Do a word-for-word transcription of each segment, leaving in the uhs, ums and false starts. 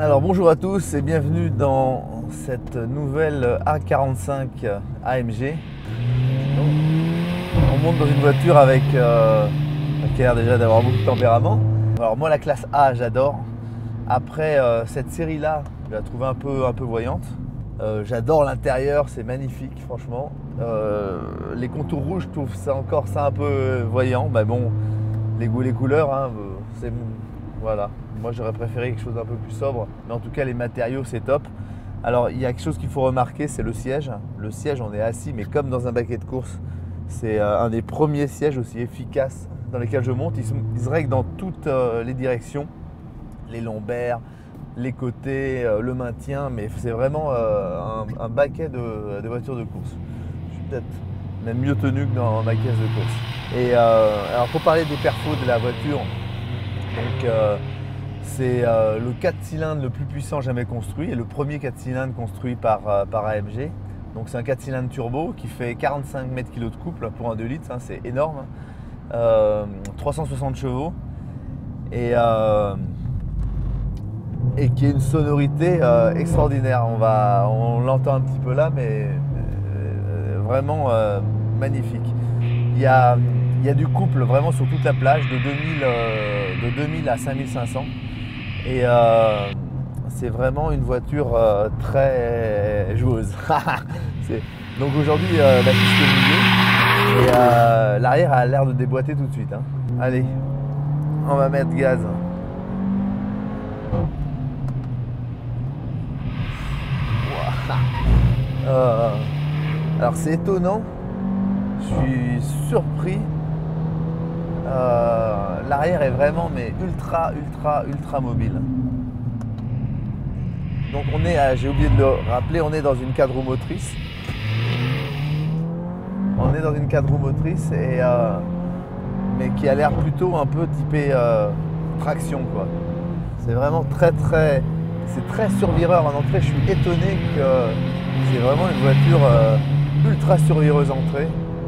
Alors bonjour à tous et bienvenue dans cette nouvelle A quarante-cinq A M G. On monte dans une voiture avec euh, qui a l'air déjà d'avoir beaucoup de tempérament. Alors moi la classe A j'adore. Après euh, cette série là, je la trouve un peu, un peu voyante. Euh, j'adore l'intérieur, c'est magnifique franchement. Euh, les contours rouges, je trouve ça encore ça un peu voyant. Mais bon, les goûts, les couleurs, hein, c'est voilà. Moi j'aurais préféré quelque chose d'un peu plus sobre, mais en tout cas les matériaux c'est top. Alors il y a quelque chose qu'il faut remarquer, c'est le siège. Le siège, on est assis, mais comme dans un baquet de course. C'est un des premiers sièges aussi efficaces dans lesquels je monte. Il se, il se règle dans toutes les directions, les lombaires, les côtés, le maintien, mais c'est vraiment un, un baquet de, de voitures de course. Je suis peut-être même mieux tenu que dans ma caisse de course. Et euh, alors pour parler des perfos de la voiture, donc euh, c'est euh, le quatre cylindres le plus puissant jamais construit et le premier quatre cylindres construit par, euh, par A M G. Donc c'est un quatre cylindres turbo qui fait quarante-cinq mètres kilos de couple pour un deux litres, hein, c'est énorme. Euh, trois cent soixante chevaux et, euh, et qui a une sonorité euh, extraordinaire. On, va, on l'entend un petit peu là, mais euh, vraiment euh, magnifique. Il y a, il y a du couple vraiment sur toute la plage de deux mille, euh, de deux mille à cinq mille cinq cents. Et euh, c'est vraiment une voiture euh, très joueuse. Donc aujourd'hui, euh, la piste est au milieu et euh, l'arrière a l'air de déboîter tout de suite. Hein. Allez, on va mettre gaz. Euh, alors c'est étonnant, je suis surpris. Euh, l'arrière est vraiment mais ultra ultra ultra mobile. Donc on est, j'ai oublié de le rappeler, on est dans une quatre roues motrice. On est dans une quatre roues motrice et euh, mais qui a l'air plutôt un peu typé euh, traction quoi. C'est vraiment très très, c'est très survireur en entrée. Je suis étonné que c'est vraiment une voiture euh, ultra survireuse entrée.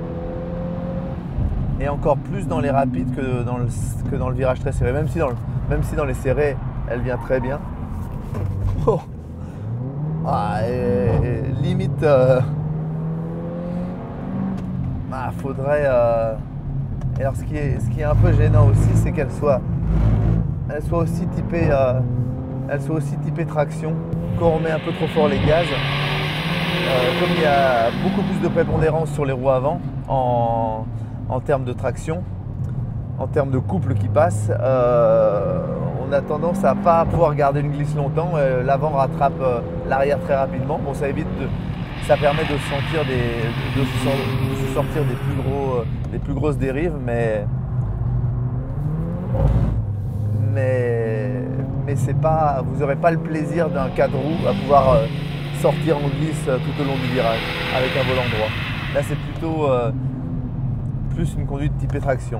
Et encore plus dans les rapides que dans le, que dans le virage très serré. Même si dans, le, même si dans les serrés, elle vient très bien. Oh. Ah, et, et, limite, euh, ah, faudrait. Euh, et alors, ce qui, est, ce qui est un peu gênant aussi, c'est qu'elle soit, elle soit aussi typée, euh, elle soit aussi typée traction. Quand on met un peu trop fort les gaz, euh, comme il y a beaucoup plus de prépondérance sur les roues avant, en en termes de traction, en termes de couple qui passe, euh, on a tendance à ne pas pouvoir garder une glisse longtemps. Euh, L'avant rattrape euh, l'arrière très rapidement. Bon, ça évite de, ça permet de sentir des, de, de, se, de se sortir des plus gros, euh, des plus grosses dérives, mais mais mais c'est pas, vous n'aurez pas le plaisir d'un quatre roues à pouvoir euh, sortir en glisse euh, tout au long du virage avec un volant droit. Là, c'est plutôt euh, plus une conduite typée traction.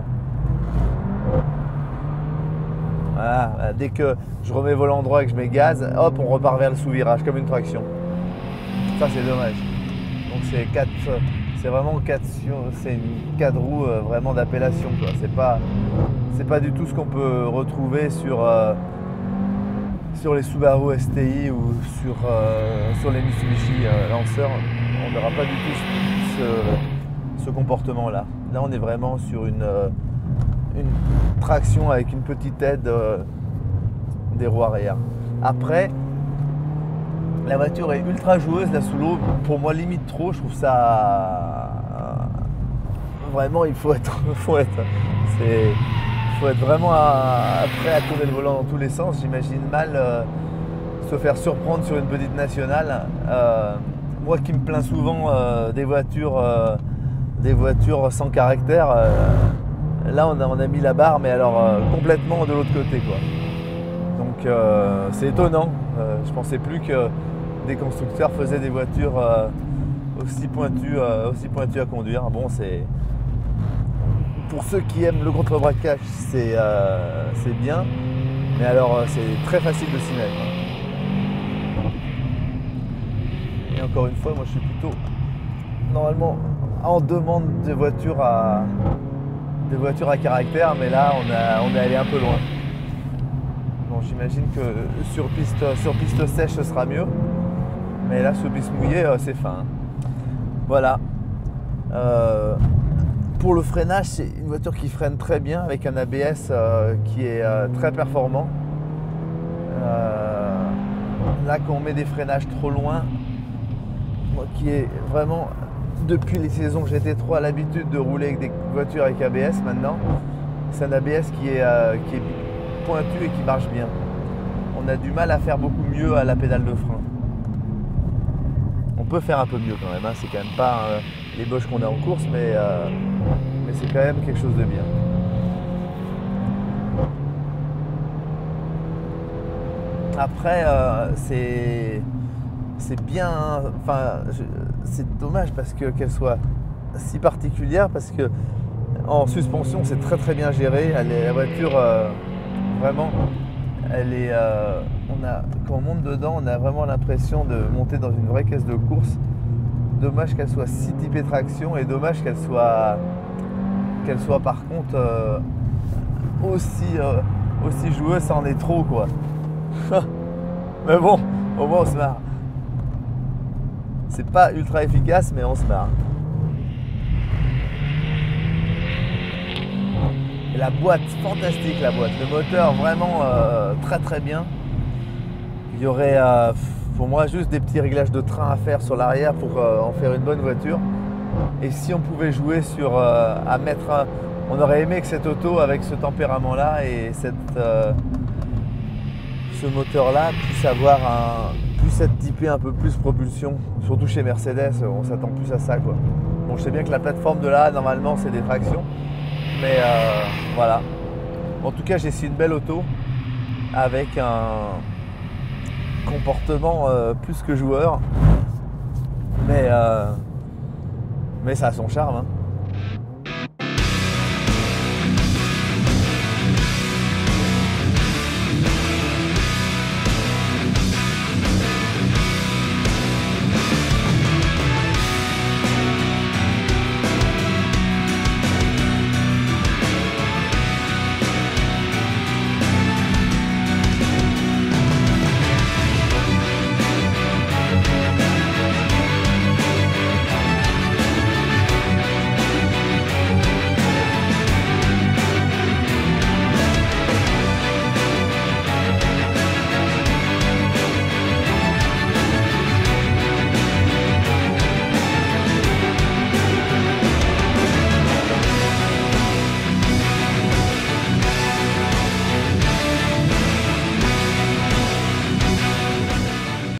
Voilà, dès que je remets volant droit et que je mets gaz, hop, on repart vers le sous-virage comme une traction. Ça c'est dommage. Donc c'est quatre, c'est vraiment quatre, c'est une quatre roues vraiment d'appellation. C'est pas, c'est pas du tout ce qu'on peut retrouver sur euh, sur les Subaru S T I ou sur euh, sur les Mitsubishi euh, Lancer. On n'aura pas du tout ce, ce comportement là. Là, on est vraiment sur une, euh, une traction avec une petite aide euh, des roues arrière. Après, la voiture est ultra joueuse là sous l'eau. Pour moi, limite trop. Je trouve ça euh, vraiment. Il faut être, faut être, c'est, faut être vraiment à, prêt à tourner le volant dans tous les sens. J'imagine mal euh, se faire surprendre sur une petite nationale. Euh, moi, qui me plains souvent euh, des voitures. Euh, des voitures sans caractère, euh, là on a, on a mis la barre mais alors euh, complètement de l'autre côté quoi. Donc euh, c'est étonnant, euh, je pensais plus que des constructeurs faisaient des voitures euh, aussi pointues euh, aussi pointues à conduire. Bon, c'est pour ceux qui aiment le contre-braquage, c'est euh, c'est bien, mais alors c'est très facile de s'y mettre. Et encore une fois, moi je suis plutôt normalement en demande des voitures à des voitures à caractère, mais là on, a, on est allé un peu loin. Bon, j'imagine que sur piste, sur piste sèche ce sera mieux. Mais là sur piste mouillée euh, c'est fin. Hein. Voilà. Euh, pour le freinage, c'est une voiture qui freine très bien avec un A B S euh, qui est euh, très performant. Euh, là quand on met des freinages trop loin, moi qui est vraiment depuis les saisons G T trois l'habitude de rouler avec des voitures avec A B S maintenant, c'est un A B S qui est, euh, qui est pointu et qui marche bien. On a du mal à faire beaucoup mieux à la pédale de frein. On peut faire un peu mieux quand même, hein. C'est quand même pas euh, les Bosch qu'on a en course, mais, euh, mais c'est quand même quelque chose de bien. Après, euh, c'est c'est bien, enfin, c'est dommage parce que qu'elle soit si particulière, parce que en suspension c'est très très bien géré. Elle est, la voiture euh, vraiment, elle est, euh, on a, quand on monte dedans, on a vraiment l'impression de monter dans une vraie caisse de course. Dommage qu'elle soit si typée traction et dommage qu'elle soit, qu'elle soit par contre euh, aussi, euh, aussi joueuse, ça en est trop quoi. Mais bon, au moins on se marre. C'est pas ultra efficace, mais on se marre. Et la boîte, fantastique la boîte. Le moteur vraiment euh, très très bien. Il y aurait euh, pour moi juste des petits réglages de train à faire sur l'arrière pour euh, en faire une bonne voiture. Et si on pouvait jouer sur euh, à mettre un, on aurait aimé que cette auto avec ce tempérament là et cette euh, ce moteur là puisse avoir un, puisse être typé un peu plus propulsion, surtout chez Mercedes, on s'attend plus à ça quoi. Bon, je sais bien que la plateforme de là normalement c'est des tractions, mais euh, voilà. En tout cas j'ai essayé une belle auto avec un comportement euh, plus que joueur, mais euh, mais ça a son charme hein.